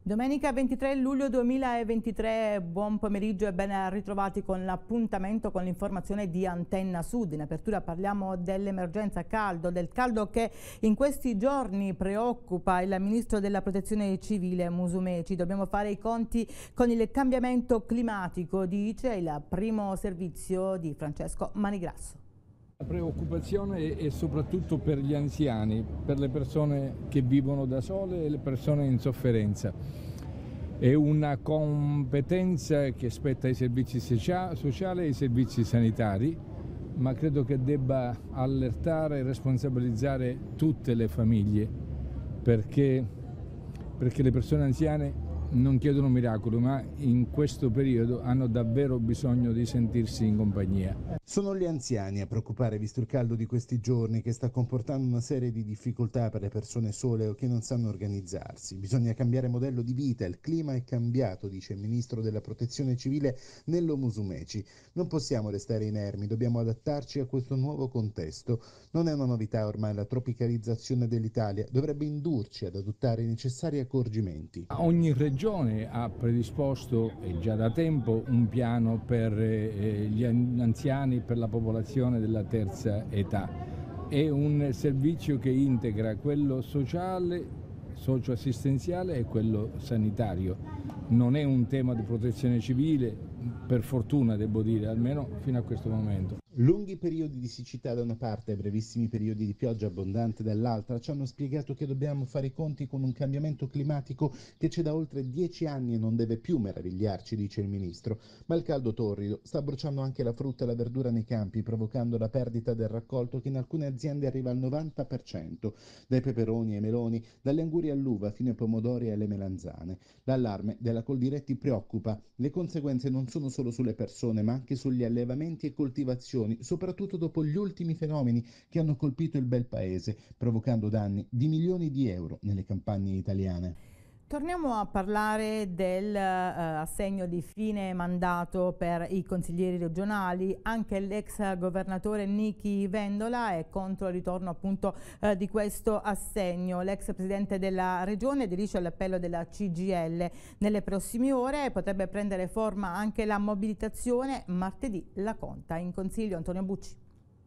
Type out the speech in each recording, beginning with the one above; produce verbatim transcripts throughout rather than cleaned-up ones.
Domenica ventitré luglio duemilaventitré, buon pomeriggio e ben ritrovati con l'appuntamento con l'informazione di Antenna Sud. In apertura parliamo dell'emergenza caldo, del caldo che in questi giorni preoccupa il ministro della Protezione Civile Musumeci. Dobbiamo fare i conti con il cambiamento climatico, dice il primo servizio di Francesco Manigrasso. La preoccupazione è soprattutto per gli anziani, per le persone che vivono da sole e le persone in sofferenza. È una competenza che spetta ai servizi sociali e ai servizi sanitari, ma credo che debba allertare e responsabilizzare tutte le famiglie, perché, perché le persone anziane non chiedono miracoli, ma in questo periodo hanno davvero bisogno di sentirsi in compagnia. Sono gli anziani a preoccupare, visto il caldo di questi giorni che sta comportando una serie di difficoltà per le persone sole o che non sanno organizzarsi. Bisogna cambiare modello di vita, il clima è cambiato, dice il ministro della Protezione Civile Nello Musumeci. Non possiamo restare inermi, dobbiamo adattarci a questo nuovo contesto. Non è una novità ormai la tropicalizzazione dell'Italia, dovrebbe indurci ad adottare i necessari accorgimenti. Ogni regione ha predisposto, e già da tempo, un piano per eh, gli anziani, per la popolazione della terza età. È un servizio che integra quello sociale, socioassistenziale e quello sanitario. Non è un tema di protezione civile, per fortuna devo dire, almeno fino a questo momento. Lunghi periodi di siccità da una parte e brevissimi periodi di pioggia abbondante dall'altra ci hanno spiegato che dobbiamo fare i conti con un cambiamento climatico che c'è da oltre dieci anni e non deve più meravigliarci, dice il ministro. Ma il caldo torrido sta bruciando anche la frutta e la verdura nei campi, provocando la perdita del raccolto che in alcune aziende arriva al novanta per cento, dai peperoni ai meloni, dalle angurie all'uva fino ai pomodori e alle melanzane. L'allarme della Coldiretti preoccupa. Le conseguenze non sono solo sulle persone, ma anche sugli allevamenti e coltivazioni, soprattutto dopo gli ultimi fenomeni che hanno colpito il bel paese, provocando danni di milioni di euro nelle campagne italiane. Torniamo a parlare dell'assegno uh, di fine mandato per i consiglieri regionali. Anche l'ex governatore Nichi Vendola è contro il ritorno appunto uh, di questo assegno. L'ex presidente della regione aderisce all'appello della C G I L. Nelle prossime ore potrebbe prendere forma anche la mobilitazione. Martedì la conta in consiglio. Antonio Bucci.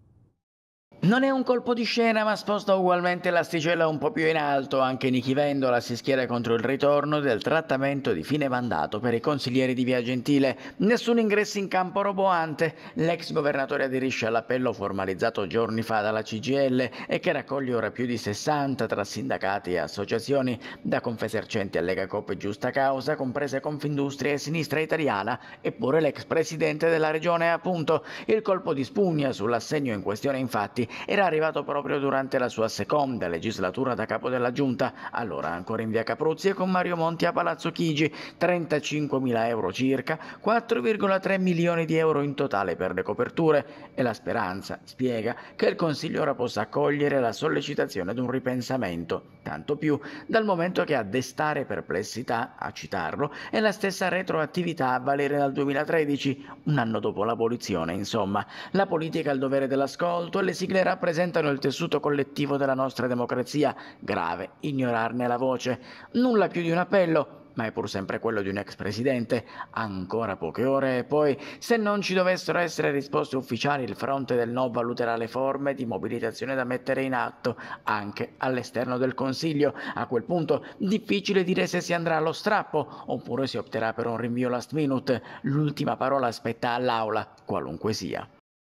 Non è un colpo di scena, ma sposta ugualmente l'asticella un po' più in alto. Anche Nichi Vendola si schiera contro il ritorno del trattamento di fine mandato per i consiglieri di Via Gentile. Nessun ingresso in campo roboante. L'ex governatore aderisce all'appello formalizzato giorni fa dalla C G I L e che raccoglie ora più di sessanta tra sindacati e associazioni, da Confesercenti a Legacoop e Giusta Causa, comprese Confindustria e Sinistra Italiana, eppure l'ex presidente della regione, appunto. Il colpo di spugna sull'assegno in questione, infatti, era arrivato proprio durante la sua seconda legislatura da capo della giunta, allora ancora in via Capruzzi e con Mario Monti a Palazzo Chigi, trentacinquemila euro circa, quattro virgola tre milioni di euro in totale per le coperture, e la speranza, spiega, che il Consiglio ora possa accogliere la sollecitazione ad un ripensamento, tanto più dal momento che a destare perplessità, a citarlo, è la stessa retroattività a valere dal duemilatredici, un anno dopo l'abolizione, insomma. La politica ha il dovere dell'ascolto e le sigle rappresentano il tessuto collettivo della nostra democrazia. Grave ignorarne la voce. Nulla più di un appello, ma è pur sempre quello di un ex presidente. Ancora poche ore e poi, se non ci dovessero essere risposte ufficiali, il fronte del no valuterà le forme di mobilitazione da mettere in atto anche all'esterno del Consiglio. A quel punto difficile dire se si andrà allo strappo oppure si opterà per un rinvio last minute. L'ultima parola spetta all'Aula, qualunque sia.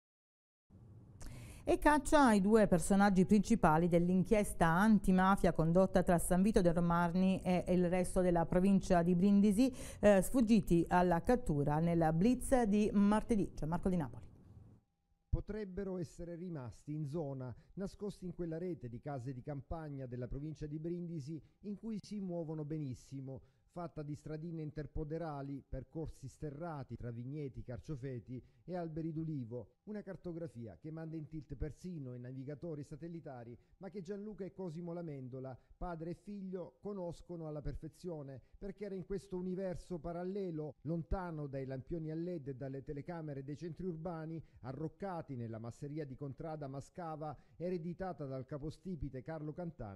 E caccia ai due personaggi principali dell'inchiesta antimafia condotta tra San Vito dei Romarni e il resto della provincia di Brindisi, eh, sfuggiti alla cattura nella blitz di martedì. C'è Marco Di Napoli. Potrebbero essere rimasti in zona, nascosti in quella rete di case di campagna della provincia di Brindisi in cui si muovono benissimo, fatta di stradine interpoderali, percorsi sterrati tra vigneti, carciofeti e alberi d'ulivo, una cartografia che manda in tilt persino i navigatori satellitari, ma che Gianluca e Cosimo Lamendola, padre e figlio, conoscono alla perfezione, perché era in questo universo parallelo, lontano dai lampioni a led e dalle telecamere dei centri urbani, arroccati nella masseria di Contrada Mascava, ereditata dal capostipite Carlo Cantanna,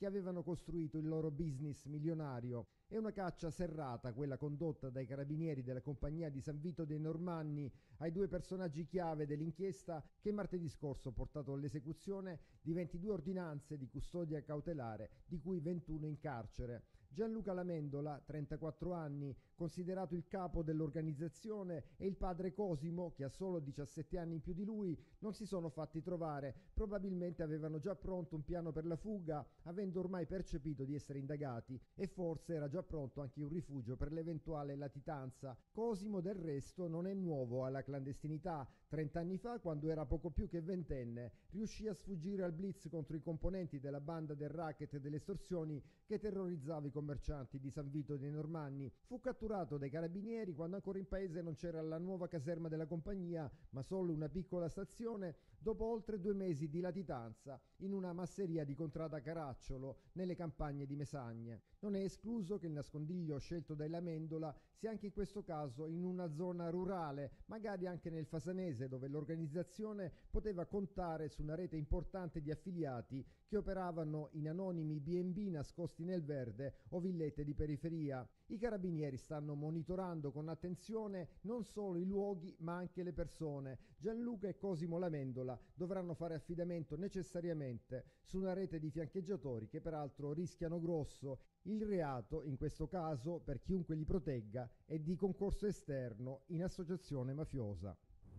che avevano costruito il loro business milionario. È una caccia serrata quella condotta dai carabinieri della compagnia di San Vito dei Normanni ai due personaggi chiave dell'inchiesta che martedì scorso ha portato all'esecuzione di ventidue ordinanze di custodia cautelare, di cui ventuno in carcere. Gianluca Lamendola, trentaquattro anni, considerato il capo dell'organizzazione, e il padre Cosimo, che ha solo diciassette anni in più di lui, non si sono fatti trovare. Probabilmente avevano già pronto un piano per la fuga, avendo ormai percepito di essere indagati, e forse era già pronto anche un rifugio per l'eventuale latitanza. Cosimo, del resto, non è nuovo alla clandestinità. Trent'anni fa, quando era poco più che ventenne, riuscì a sfuggire al blitz contro i componenti della banda del racket e delle estorsioni che terrorizzava i commercianti di San Vito dei Normanni. Fu catturato dai carabinieri quando ancora in paese non c'era la nuova caserma della compagnia, ma solo una piccola stazione, dopo oltre due mesi di latitanza in una masseria di Contrada Caracciolo, nelle campagne di Mesagne. Non è escluso che il nascondiglio scelto dai Lamendola sia anche in questo caso in una zona rurale, magari anche nel Fasanese, dove l'organizzazione poteva contare su una rete importante di affiliati che operavano in anonimi B and B nascosti nel verde o villette di periferia. I carabinieri stanno monitorando con attenzione non solo i luoghi ma anche le persone. Gianluca e Cosimo Lamendola dovranno fare affidamento necessariamente su una rete di fiancheggiatori che peraltro rischiano grosso. Il reato, in questo caso, per chiunque li protegga, è di concorso esterno in associazione mafiosa.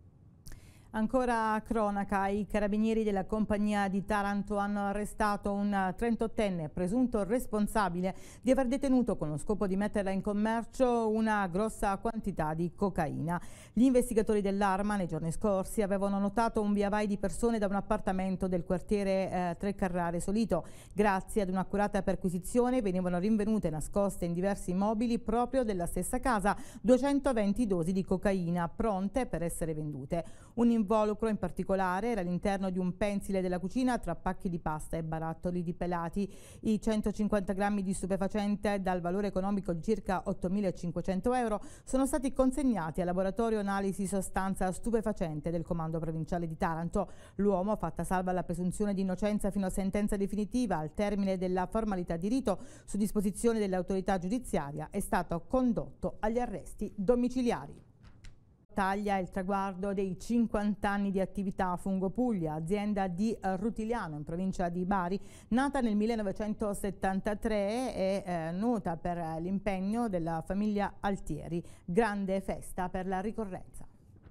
Ancora cronaca, i carabinieri della compagnia di Taranto hanno arrestato un trentottenne presunto responsabile di aver detenuto con lo scopo di metterla in commercio una grossa quantità di cocaina. Gli investigatori dell'Arma nei giorni scorsi avevano notato un via vai di persone da un appartamento del quartiere eh, Tre Carrare Solito. Grazie ad un'accurata perquisizione venivano rinvenute nascoste in diversi immobili proprio della stessa casa duecentoventi dosi di cocaina pronte per essere vendute. Un involucro in particolare era all'interno di un pensile della cucina tra pacchi di pasta e barattoli di pelati. I centocinquanta grammi di stupefacente dal valore economico di circa ottomilacinquecento euro sono stati consegnati al laboratorio analisi sostanza stupefacente del Comando Provinciale di Taranto. L'uomo, fatta salva la presunzione di innocenza fino a sentenza definitiva al termine della formalità di rito su disposizione dell'autorità giudiziaria, è stato condotto agli arresti domiciliari. Taglia il traguardo dei cinquanta anni di attività Fungopuglia, azienda di Rutiliano in provincia di Bari, nata nel millenovecentosettantatré e eh, nota per l'impegno della famiglia Altieri. Grande festa per la ricorrenza.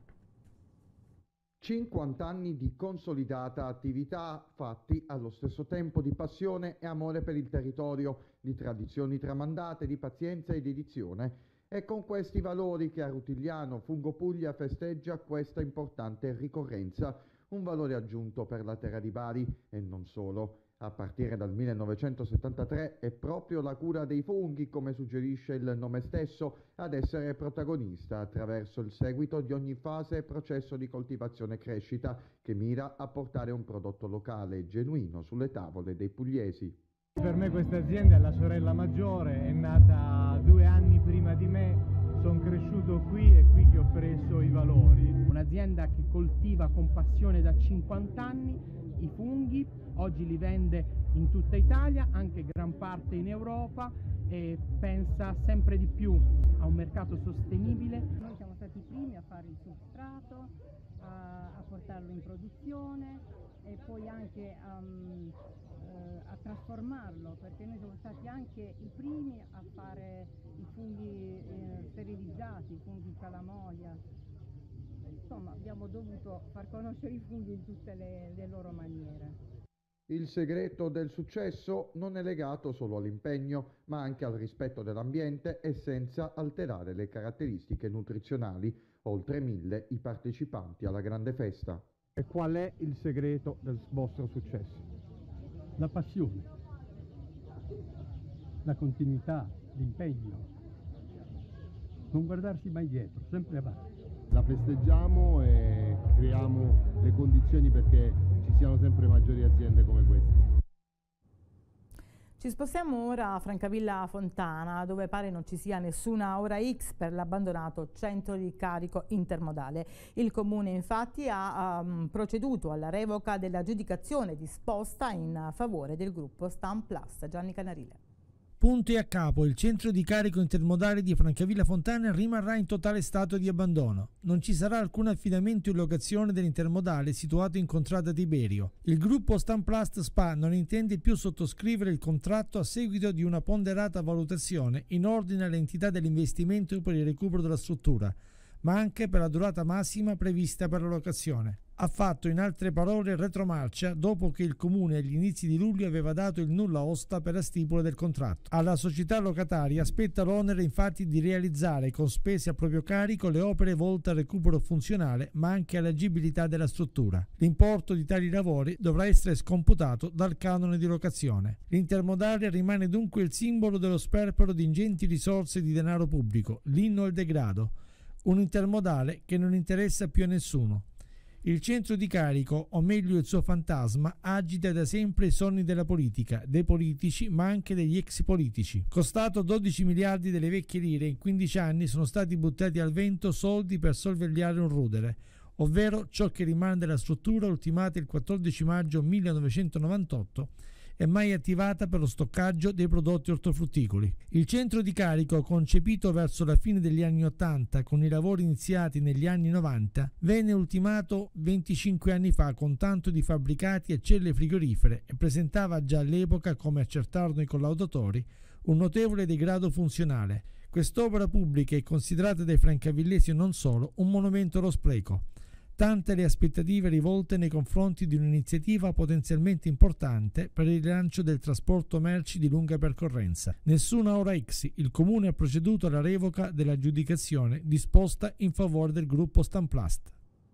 cinquanta anni di consolidata attività fatti allo stesso tempo di passione e amore per il territorio, di tradizioni tramandate, di pazienza e dedizione. È con questi valori che a Rutigliano Fungopuglia festeggia questa importante ricorrenza, un valore aggiunto per la terra di Bari e non solo. A partire dal millenovecentosettantatré è proprio la cura dei funghi, come suggerisce il nome stesso, ad essere protagonista attraverso il seguito di ogni fase e processo di coltivazione e crescita che mira a portare un prodotto locale e genuino sulle tavole dei pugliesi. Per me questa azienda è la sorella maggiore, è nata due anni prima di me, sono cresciuto qui e qui che ho preso i valori. Un'azienda che coltiva con passione da cinquanta anni i funghi, oggi li vende in tutta Italia, anche gran parte in Europa, e pensa sempre di più a un mercato sostenibile. Noi siamo stati i primi a fare il substrato, a, a portarlo in produzione e poi anche um, a trasformarlo, perché noi siamo stati anche i primi a fare i funghi eh, sterilizzati, i funghi calamoia. Insomma, abbiamo dovuto far conoscere i funghi in tutte le, le loro maniere. Il segreto del successo non è legato solo all'impegno, ma anche al rispetto dell'ambiente e senza alterare le caratteristiche nutrizionali. Oltre mille i partecipanti alla grande festa. E qual è il segreto del vostro successo? La passione, la continuità, l'impegno, non guardarsi mai dietro, sempre avanti. La festeggiamo e creiamo le condizioni perché ci siano sempre maggiori aziende come queste. Ci spostiamo ora a Francavilla Fontana, dove pare non ci sia nessuna ora X per l'abbandonato centro di carico intermodale. Il comune infatti ha um, proceduto alla revoca dell'aggiudicazione disposta in favore del gruppo Stam Plus. Gianni Canarile. Punto e a capo, il centro di carico intermodale di Francavilla Fontana rimarrà in totale stato di abbandono. Non ci sarà alcun affidamento in locazione dell'intermodale situato in contrada Tiberio. Il gruppo Stamplast S P A non intende più sottoscrivere il contratto a seguito di una ponderata valutazione in ordine all'entità dell'investimento per il recupero della struttura, ma anche per la durata massima prevista per la locazione. Ha fatto in altre parole retromarcia dopo che il comune agli inizi di luglio aveva dato il nulla osta per la stipula del contratto. Alla società locataria spetta l'onere infatti di realizzare con spese a proprio carico le opere volte al recupero funzionale ma anche all'agibilità della struttura. L'importo di tali lavori dovrà essere scomputato dal canone di locazione. L'intermodale rimane dunque il simbolo dello sperpero di ingenti risorse di denaro pubblico, l'inno al degrado. Un intermodale che non interessa più a nessuno. Il centro di carico, o meglio il suo fantasma, agita da sempre i sogni della politica, dei politici ma anche degli ex politici. Costato dodici miliardi delle vecchie lire, in quindici anni sono stati buttati al vento soldi per sorvegliare un rudere, ovvero ciò che rimane della struttura ultimata il quattordici maggio millenovecentonovantotto e mai attivata per lo stoccaggio dei prodotti ortofrutticoli. Il centro di carico, concepito verso la fine degli anni ottanta con i lavori iniziati negli anni novanta, venne ultimato venticinque anni fa con tanto di fabbricati e celle frigorifere e presentava già all'epoca, come accertarono i collaudatori, un notevole degrado funzionale. Quest'opera pubblica è considerata dai francavillesi e non solo un monumento allo spreco. Tante le aspettative rivolte nei confronti di un'iniziativa potenzialmente importante per il rilancio del trasporto merci di lunga percorrenza. Nessuna ora X, il comune ha proceduto alla revoca dell'aggiudicazione disposta in favore del gruppo Stamplast.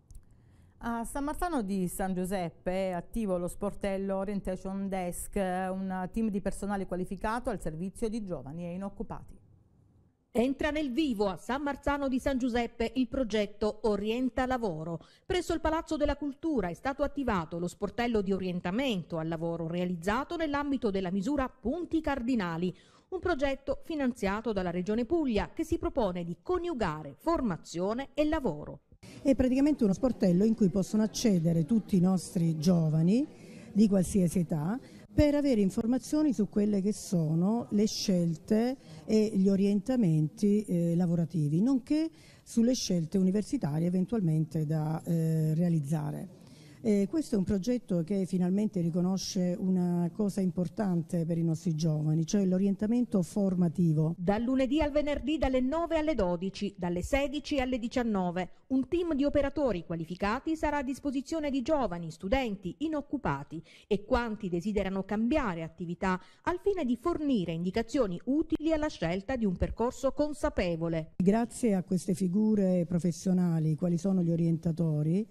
A San Marzano di San Giuseppe è attivo lo sportello Orientation Desk, un team di personale qualificato al servizio di giovani e inoccupati. Entra nel vivo a San Marzano di San Giuseppe il progetto Orienta Lavoro. Presso il Palazzo della Cultura è stato attivato lo sportello di orientamento al lavoro realizzato nell'ambito della misura Punti Cardinali, un progetto finanziato dalla Regione Puglia che si propone di coniugare formazione e lavoro. È praticamente uno sportello in cui possono accedere tutti i nostri giovani di qualsiasi età per avere informazioni su quelle che sono le scelte e gli orientamenti eh, lavorativi, nonché sulle scelte universitarie eventualmente da eh, realizzare. Eh, questo è un progetto che finalmente riconosce una cosa importante per i nostri giovani, cioè l'orientamento formativo. Dal lunedì al venerdì dalle nove alle dodici, dalle sedici alle diciannove, un team di operatori qualificati sarà a disposizione di giovani, studenti, inoccupati e quanti desiderano cambiare attività al fine di fornire indicazioni utili alla scelta di un percorso consapevole. Grazie a queste figure professionali, quali sono gli orientatori,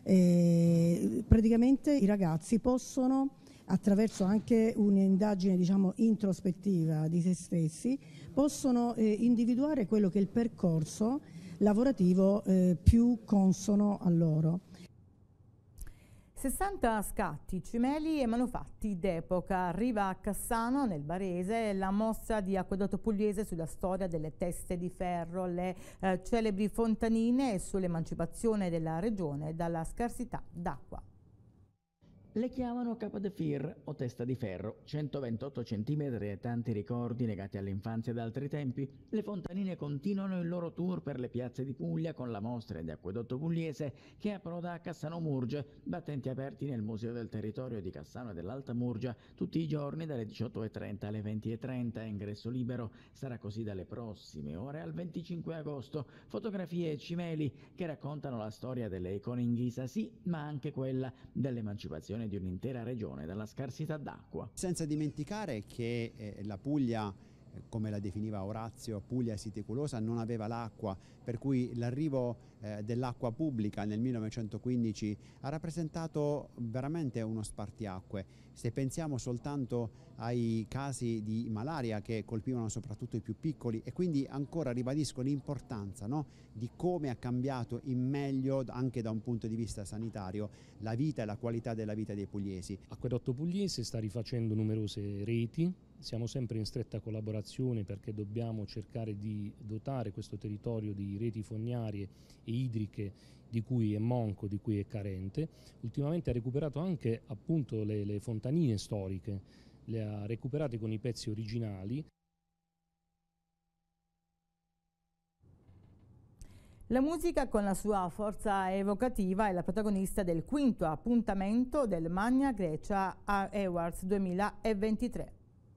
Eh, praticamente i ragazzi possono, attraverso anche un'indagine diciamo introspettiva di se stessi, possono eh, individuare quello che è il percorso lavorativo eh, più consono a loro. sessanta scatti, cimeli e manufatti d'epoca. Arriva a Cassano, nel Barese, la mostra di Acquedotto Pugliese sulla storia delle teste di ferro, le eh, celebri fontanine e sull'emancipazione della regione dalla scarsità d'acqua. Le chiamano Capa de Fir o testa di ferro, centoventotto centimetri e tanti ricordi legati all'infanzia ed altri tempi. Le fontanine continuano il loro tour per le piazze di Puglia con la mostra di Acquedotto Pugliese che approda a Cassano Murge, battenti aperti nel Museo del Territorio di Cassano e dell'Alta Murgia tutti i giorni dalle diciotto e trenta alle venti e trenta, ingresso libero. Sarà così dalle prossime ore al venticinque agosto. Fotografie e cimeli che raccontano la storia delle icone in ghisa, sì, ma anche quella dell'emancipazione di un'intera regione dalla scarsità d'acqua. Senza dimenticare che eh, la Puglia, eh, come la definiva Orazio, Puglia siticulosa, non aveva l'acqua, per cui l'arrivo eh, dell'acqua pubblica nel millenovecentoquindici ha rappresentato veramente uno spartiacque. Se pensiamo soltanto ai casi di malaria che colpivano soprattutto i più piccoli, e quindi ancora ribadisco l'importanza, no, di come ha cambiato in meglio anche da un punto di vista sanitario la vita e la qualità della vita dei pugliesi. Acquedotto Pugliese sta rifacendo numerose reti siamo sempre in stretta collaborazione perché dobbiamo cercare di dotare questo territorio di reti fognarie e idriche di cui è monco, di cui è carente. Ultimamente ha recuperato anche appunto le, le fontanine storiche, le ha recuperate con i pezzi originali. La musica, con la sua forza evocativa, è la protagonista del quinto appuntamento del Magna Grecia Awards duemilaventitré.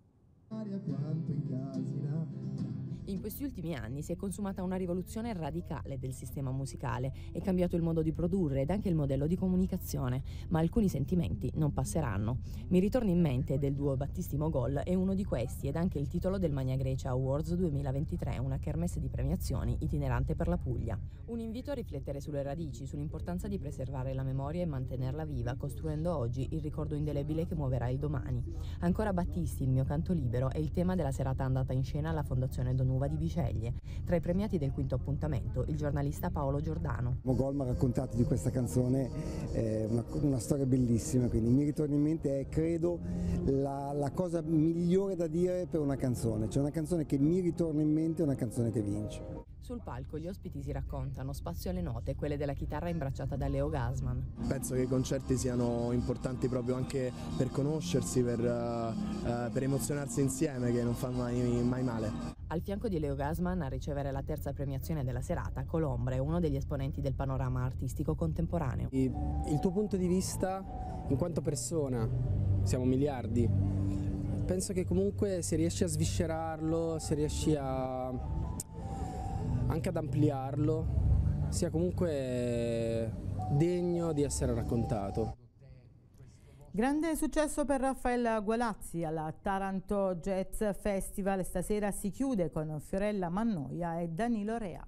In questi ultimi anni si è consumata una rivoluzione radicale del sistema musicale, è cambiato il modo di produrre ed anche il modello di comunicazione, ma alcuni sentimenti non passeranno. Mi ritorna in mente del duo Battisti-Mogol e uno di questi ed anche il titolo del Magna Grecia Awards duemilaventitré, una kermesse di premiazioni itinerante per la Puglia. Un invito a riflettere sulle radici, sull'importanza di preservare la memoria e mantenerla viva, costruendo oggi il ricordo indelebile che muoverà il domani. Ancora Battisti, il mio canto libero, è il tema della serata andata in scena alla Fondazione Donuva di Biceglie. Tra i premiati del quinto appuntamento, il giornalista Paolo Giordano. Mogol mi ha raccontato di questa canzone eh, una, una storia bellissima, quindi mi ritorna in mente, è credo la, la cosa migliore da dire per una canzone, cioè una canzone che mi ritorna in mente, una canzone che vince. Sul palco gli ospiti si raccontano, spazio alle note, quelle della chitarra imbracciata da Leo Gasman. Penso che i concerti siano importanti proprio anche per conoscersi, per, uh, uh, per emozionarsi insieme, che non fa mai, mai male. Al fianco di Leo Gasman, a ricevere la terza premiazione della serata, Colombre, uno degli esponenti del panorama artistico contemporaneo. Il tuo punto di vista in quanto persona, siamo miliardi, penso che comunque se riesci a sviscerarlo, se riesci a anche ad ampliarlo, sia comunque degno di essere raccontato. Grande successo per Raffaele Gualazzi alla Taranto Jazz Festival. Stasera si chiude con Fiorella Mannoia e Danilo Rea.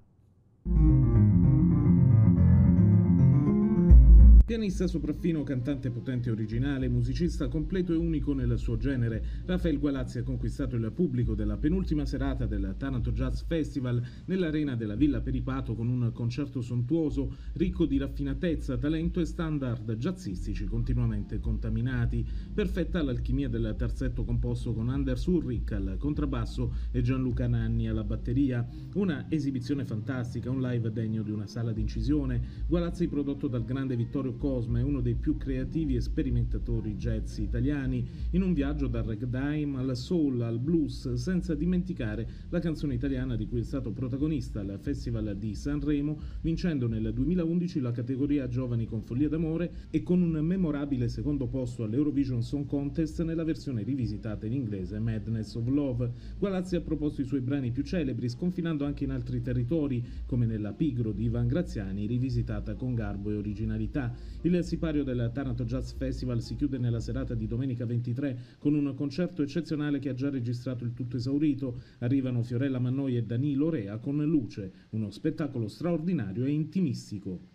Pianista sopraffino, cantante potente e originale, musicista completo e unico nel suo genere, Raffaele Gualazzi ha conquistato il pubblico della penultima serata del Taranto Jazz Festival nell'arena della Villa Peripato con un concerto sontuoso, ricco di raffinatezza, talento e standard jazzistici continuamente contaminati. Perfetta l'alchimia del terzetto composto con Anders Ulrich al contrabbasso e Gianluca Nanni alla batteria. Una esibizione fantastica, un live degno di una sala d'incisione. Gualazzi, prodotto dal grande Vittorio Cosma, è uno dei più creativi e sperimentatori jazz italiani, in un viaggio dal ragtime al soul al blues, senza dimenticare la canzone italiana di cui è stato protagonista al Festival di Sanremo, vincendo nel duemilaundici la categoria Giovani con Follia d'Amore e con un memorabile secondo posto all'Eurovision Song Contest nella versione rivisitata in inglese Madness of Love. Gualazzi ha proposto i suoi brani più celebri, sconfinando anche in altri territori, come nella Pigro di Ivan Graziani, rivisitata con garbo e originalità. Il sipario del Taranto Jazz Festival si chiude nella serata di domenica ventitré con un concerto eccezionale che ha già registrato il tutto esaurito. Arrivano Fiorella Mannoia e Danilo Rea con Luce, uno spettacolo straordinario e intimistico.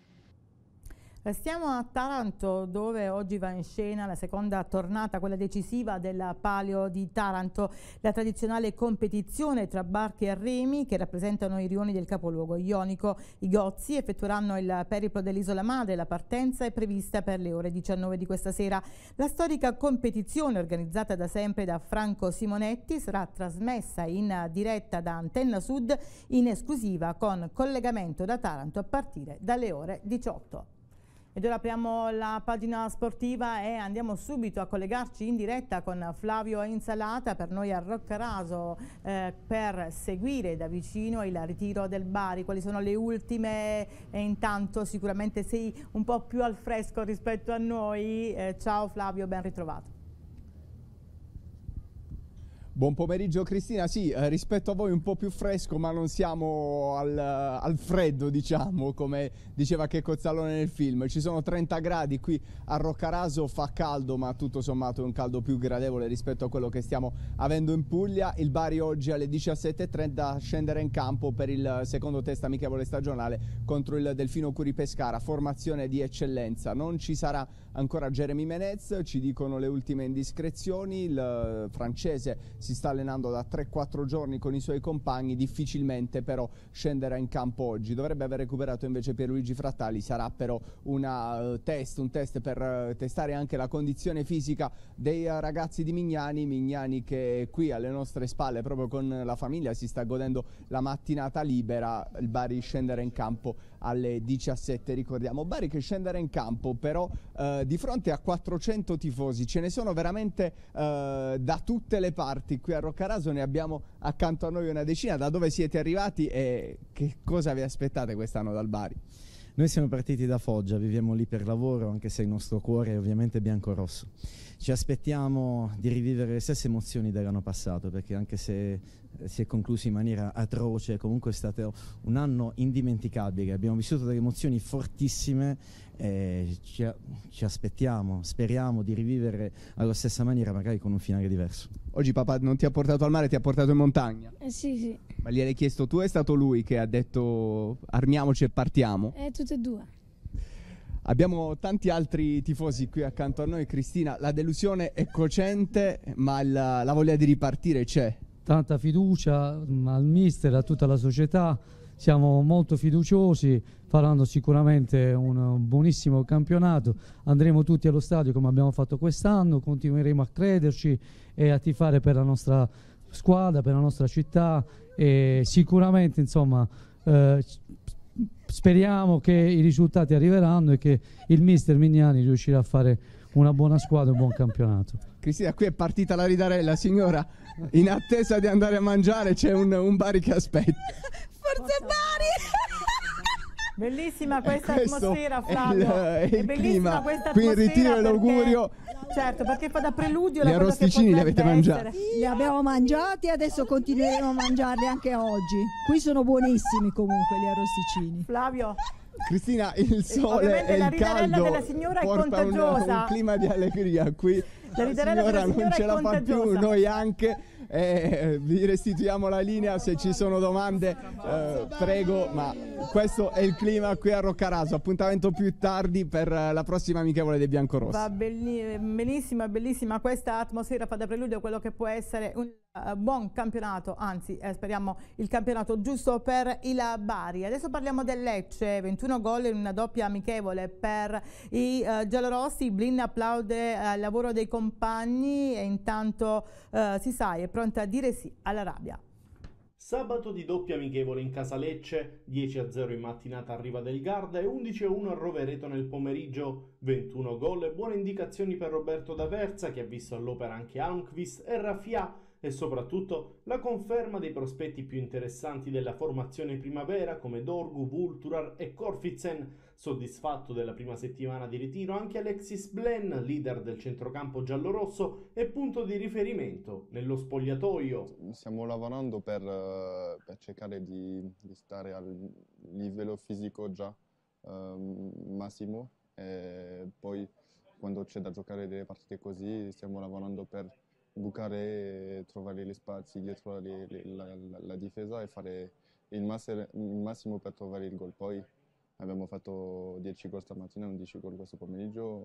Restiamo a Taranto, dove oggi va in scena la seconda tornata, quella decisiva del Palio di Taranto, la tradizionale competizione tra barche e remi che rappresentano i rioni del capoluogo ionico. I Gozzi effettueranno il periplo dell'isola madre. La partenza è prevista per le ore diciannove di questa sera. La storica competizione, organizzata da sempre da Franco Simonetti, sarà trasmessa in diretta da Antenna Sud in esclusiva con collegamento da Taranto a partire dalle ore diciotto. Ed ora apriamo la pagina sportiva e andiamo subito a collegarci in diretta con Flavio Insalata, per noi a Roccaraso, eh, per seguire da vicino il ritiro del Bari. Quali sono le ultime? E intanto sicuramente sei un po' più al fresco rispetto a noi. Eh, ciao Flavio, ben ritrovato. Buon pomeriggio Cristina, sì, eh, rispetto a voi un po' più fresco, ma non siamo al, al freddo, diciamo, come diceva Checco Zalone nel film. Ci sono trenta gradi qui a Roccaraso, fa caldo, ma tutto sommato è un caldo più gradevole rispetto a quello che stiamo avendo in Puglia. Il Bari oggi alle diciassette e trenta scendere in campo per il secondo test amichevole stagionale contro il Delfino Curi Pescara, formazione di eccellenza. Non ci sarà ancora Jeremy Menez, ci dicono le ultime indiscrezioni, il francese si sta allenando da tre quattro giorni con i suoi compagni, difficilmente però scenderà in campo oggi. Dovrebbe aver recuperato invece Pierluigi Frattali, sarà però una, uh, test, un test per uh, testare anche la condizione fisica dei uh, ragazzi di Mignani, Mignani che qui alle nostre spalle proprio con la famiglia si sta godendo la mattinata libera. Il Bari scenderà in campo alle diciassette, ricordiamo. Bari che scenderà in campo però uh, di fronte a quattrocento tifosi, ce ne sono veramente uh, da tutte le parti. Qui a Roccaraso ne abbiamo accanto a noi una decina. Da dove siete arrivati e che cosa vi aspettate quest'anno dal Bari? Noi siamo partiti da Foggia, viviamo lì per lavoro, anche se il nostro cuore è ovviamente bianco-rosso. Ci aspettiamo di rivivere le stesse emozioni dell'anno passato, perché anche se si è concluso in maniera atroce, comunque è stato un anno indimenticabile. Abbiamo vissuto delle emozioni fortissime e ci, ci aspettiamo, speriamo di rivivere alla stessa maniera, magari con un finale diverso. Oggi papà non ti ha portato al mare, ti ha portato in montagna? Eh, sì, sì. Ma gliel'hai chiesto tu o è stato lui che ha detto armiamoci e partiamo? Eh, tutte e due. Abbiamo tanti altri tifosi qui accanto a noi. Cristina, la delusione è cocente, ma la, la voglia di ripartire c'è. Tanta fiducia al mister, a tutta la società, siamo molto fiduciosi, faranno sicuramente un buonissimo campionato, andremo tutti allo stadio come abbiamo fatto quest'anno, continueremo a crederci e a tifare per la nostra squadra, per la nostra città e sicuramente insomma eh, speriamo che i risultati arriveranno e che il mister Mignani riuscirà a fare una buona squadra e un buon campionato. Cristina, qui è partita la ridarella, signora, in attesa di andare a mangiare c'è un, un Bari che aspetta. Forza Bari! Bellissima questa Questo atmosfera, Flavio. È il, è il bellissima clima. questa Qui in atmosfera ritiro perché, l'augurio. certo, perché fa da preludio Gli la cosa che arrosticini li avete potrebbe mangiati? essere. Li abbiamo mangiati e adesso continueremo a mangiarli anche oggi. Qui sono buonissimi comunque gli arrosticini. Flavio. Cristina, il sole Ovviamente e la il ridarella caldo della signora è porta un, contagiosa. un clima di allegria qui. La La ridarella signora della non signora ce è la fa più, contagiosa. noi anche. Eh, vi restituiamo la linea, se ci sono domande eh, prego, ma questo è il clima qui a Roccaraso. Appuntamento più tardi per la prossima amichevole dei biancorossi. Va belli- bellissima, bellissima questa atmosfera, fa da preludio a quello che può essere un uh, buon campionato, anzi eh, speriamo il campionato giusto per il Bari. Adesso parliamo del Lecce, ventuno gol in una doppia amichevole per i uh, giallorossi. Blin applaude uh, il lavoro dei compagni e intanto uh, si sa è pronta a dire sì alla rabbia. Sabato di doppia amichevole in casa Lecce, dieci a zero in mattinata a Riva del Garda e undici a uno a Rovereto nel pomeriggio. ventuno gol e buone indicazioni per Roberto D'Aversa, che ha visto all'opera anche Almqvist e Raffia, e soprattutto la conferma dei prospetti più interessanti della formazione primavera come Dorgu, Vulturar e Korfitzen. Soddisfatto della prima settimana di ritiro anche Alexis Blen, leader del centrocampo giallorosso e punto di riferimento nello spogliatoio. Stiamo lavorando per, per cercare di, di stare al livello fisico già um, massimo, e poi quando c'è da giocare delle partite così stiamo lavorando per bucare e trovare gli spazi dietro le, le, la, la, la difesa e fare il massimo, il massimo per trovare il gol. Poi abbiamo fatto dieci gol stamattina, undici gol questo pomeriggio,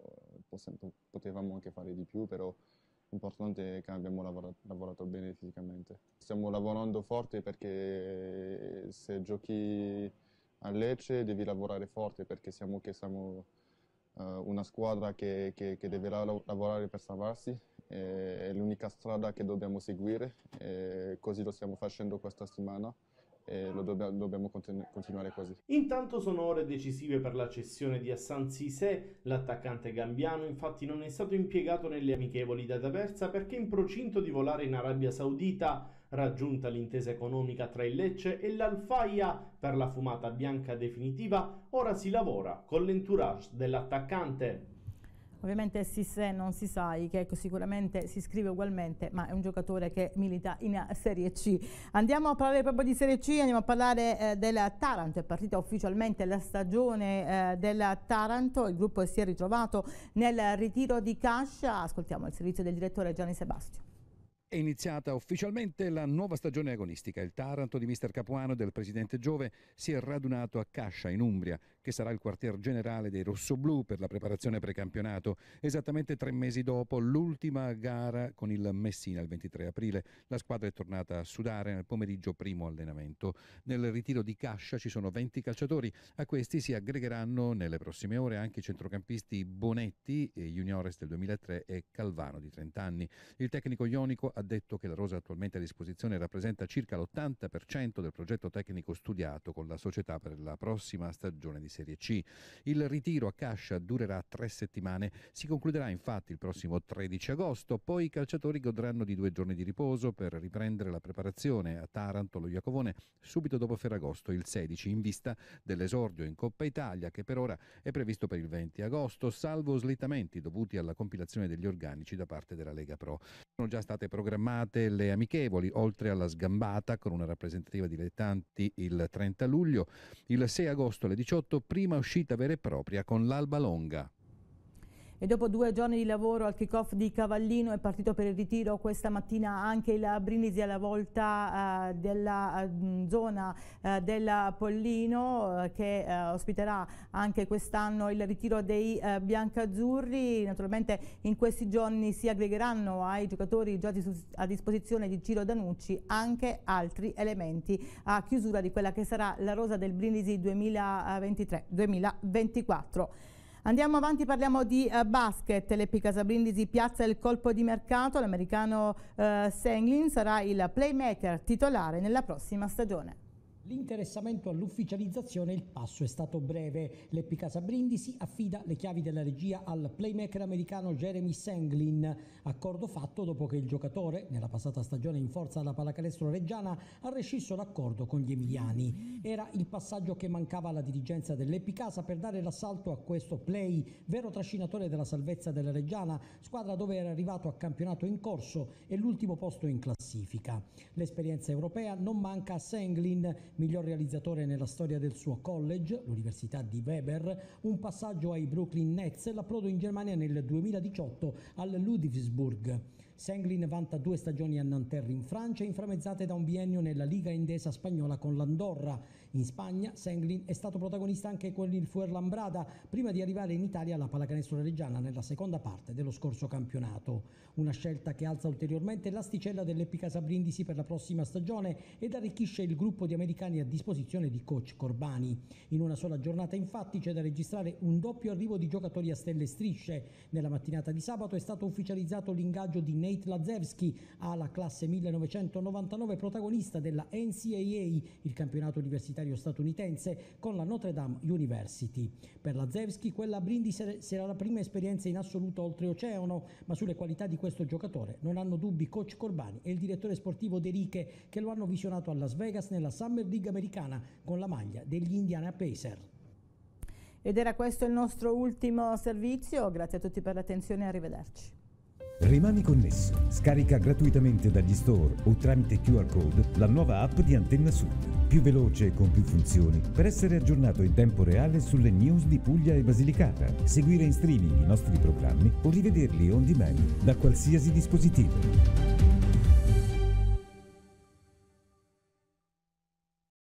potevamo anche fare di più, però l'importante è che abbiamo lavorato, lavorato bene fisicamente. Stiamo lavorando forte perché se giochi a Lecce devi lavorare forte, perché siamo, che siamo uh, una squadra che, che, che deve lavorare per salvarsi. È l'unica strada che dobbiamo seguire, e così lo stiamo facendo questa settimana e lo dobbiamo, dobbiamo continu continuare così. Intanto sono ore decisive per la cessione di Hassan Cissé. L'attaccante gambiano infatti non è stato impiegato nelle amichevoli da D'Aversa perché in procinto di volare in Arabia Saudita. Raggiunta l'intesa economica tra il Lecce e l'Al-Fayha per la fumata bianca definitiva, ora si lavora con l'entourage dell'attaccante. Ovviamente Cissé non si sa, che sicuramente si iscrive ugualmente, ma è un giocatore che milita in Serie C. Andiamo a parlare proprio di Serie C, andiamo a parlare eh, del Taranto. È partita ufficialmente la stagione eh, del Taranto, il gruppo si è ritrovato nel ritiro di Cascia. Ascoltiamo il servizio del direttore Gianni Sebastio. È iniziata ufficialmente la nuova stagione agonistica. Il Taranto di mister Capuano e del presidente Giove si è radunato a Cascia, in Umbria, che sarà il quartier generale dei rossoblù per la preparazione precampionato, esattamente tre mesi dopo l'ultima gara con il Messina il ventitré aprile. La squadra è tornata a sudare nel pomeriggio, primo allenamento. Nel ritiro di Cascia ci sono venti calciatori, a questi si aggregheranno nelle prossime ore anche i centrocampisti Bonetti, juniores del duemilatré, e Calvano di trenta anni. Il tecnico ionico ha detto che la rosa attualmente a disposizione rappresenta circa l'ottanta per cento del progetto tecnico studiato con la società per la prossima stagione di Serie C. Il ritiro a Cascia durerà tre settimane, si concluderà infatti il prossimo tredici agosto, poi i calciatori godranno di due giorni di riposo per riprendere la preparazione a Taranto, lo Iacovone, subito dopo Ferragosto, il sedici, in vista dell'esordio in Coppa Italia che per ora è previsto per il venti agosto, salvo slittamenti dovuti alla compilazione degli organici da parte della Lega Pro. Sono già state programmate le amichevoli, oltre alla sgambata con una rappresentativa dilettanti il trenta luglio, il sei agosto alle diciotto, prima uscita vera e propria con l'Alba Longa. E dopo due giorni di lavoro al kick-off di Cavallino è partito per il ritiro questa mattina anche il Brindisi alla volta eh, della eh, zona eh, del Pollino eh, che eh, ospiterà anche quest'anno il ritiro dei eh, biancazzurri. Naturalmente in questi giorni si aggregheranno ai giocatori già a disposizione di Ciro Danucci anche altri elementi a chiusura di quella che sarà la rosa del Brindisi duemilaventitré duemilaventiquattro. Andiamo avanti, parliamo di uh, basket. L'E P I Casa Brindisi piazza il colpo di mercato. L'americano uh, Senglin sarà il playmaker titolare nella prossima stagione. L'interessamento all'ufficializzazione, il passo è stato breve. L'E P I Casa Brindisi affida le chiavi della regia al playmaker americano Jeremy Senglin, accordo fatto dopo che il giocatore, nella passata stagione in forza alla pallacanestro reggiana, ha rescisso l'accordo con gli emiliani. Era il passaggio che mancava alla dirigenza dell'E P I Casa per dare l'assalto a questo play, vero trascinatore della salvezza della Reggiana, squadra dove era arrivato a campionato in corso e l'ultimo posto in classifica. L'esperienza europea non manca a Senglin, miglior realizzatore nella storia del suo college, l'Università di Weber, un passaggio ai Brooklyn Nets e l'approdo in Germania nel duemiladiciotto al Ludwigsburg. Senglin vanta due stagioni a Nanterre in Francia, inframmezzate da un biennio nella Liga Endesa spagnola con l'Andorra. In Spagna Senglin è stato protagonista anche con il Fuenlabrada, prima di arrivare in Italia alla pallacanestro reggiana nella seconda parte dello scorso campionato. Una scelta che alza ulteriormente l'asticella dell'E P I Casa Brindisi per la prossima stagione ed arricchisce il gruppo di americani a disposizione di coach Corbani. In una sola giornata infatti c'è da registrare un doppio arrivo di giocatori a stelle e strisce. Nella mattinata di sabato è stato ufficializzato l'ingaggio di Nate Lazewski alla classe millenovecentonovantanove, protagonista della N C A A, il campionato universitario statunitense, con la Notre Dame University. Per Lazewski quella a Brindisi sarà la prima esperienza in assoluto oltreoceano, ma sulle qualità di questo giocatore non hanno dubbi coach Corbani e il direttore sportivo De Riche, che lo hanno visionato a Las Vegas nella Summer League americana con la maglia degli Indiana Pacers. Ed era questo il nostro ultimo servizio, grazie a tutti per l'attenzione e arrivederci. Rimani connesso, scarica gratuitamente dagli store o tramite Q R code la nuova app di Antenna Sud, più veloce e con più funzioni per essere aggiornato in tempo reale sulle news di Puglia e Basilicata, seguire in streaming i nostri programmi o rivederli on demand da qualsiasi dispositivo.